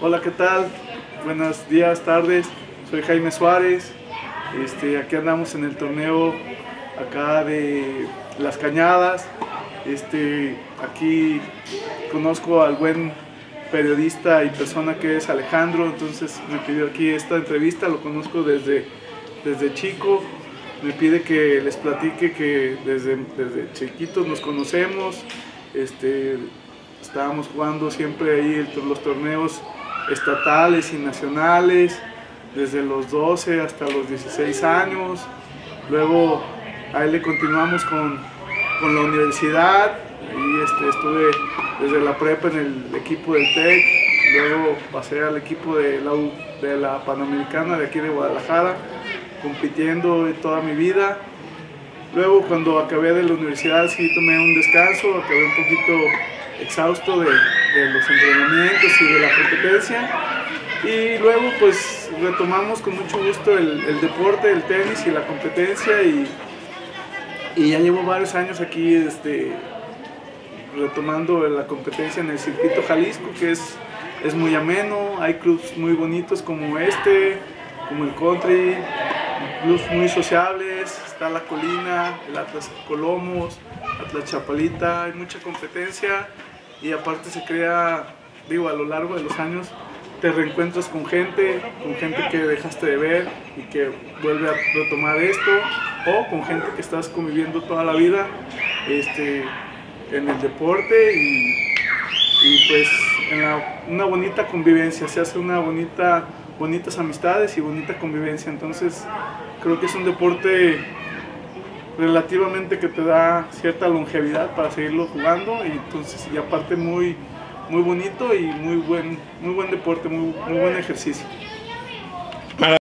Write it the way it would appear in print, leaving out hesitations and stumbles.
Hola, ¿qué tal? Buenos días, tardes. Soy Jaime Suárez. Aquí andamos en el torneo acá de Las Cañadas. Aquí conozco al buen periodista y persona que es Alejandro, entonces me pidió aquí esta entrevista, lo conozco desde chico. Me pide que les platique que desde chiquitos nos conocemos. Estábamos jugando siempre ahí los torneos estatales y nacionales, desde los 12 hasta los 16 años. Luego a él le continuamos con la universidad. Ahí estuve desde la prepa en el equipo del TEC, luego pasé al equipo de la Panamericana de aquí de Guadalajara, compitiendo toda mi vida. Luego cuando acabé de la universidad sí tomé un descanso, acabé un poquito exhausto de los entrenamientos y de la competencia, y luego pues retomamos con mucho gusto el deporte, el tenis y la competencia, y ya llevo varios años aquí retomando la competencia en el circuito Jalisco, que es muy ameno. Hay clubes muy bonitos como como el Country, clubes muy sociables, está La Colina, el Atlas Colomos, Atlas Chapalita. Hay mucha competencia y aparte se crea, a lo largo de los años te reencuentras con gente que dejaste de ver y que vuelve a retomar esto, o con gente que estás conviviendo toda la vida en el deporte, y pues una bonita convivencia, se hace bonitas amistades y bonita convivencia. Entonces creo que es un deporte relativamente que te da cierta longevidad para seguirlo jugando, y aparte muy bonito y muy buen deporte, muy buen ejercicio.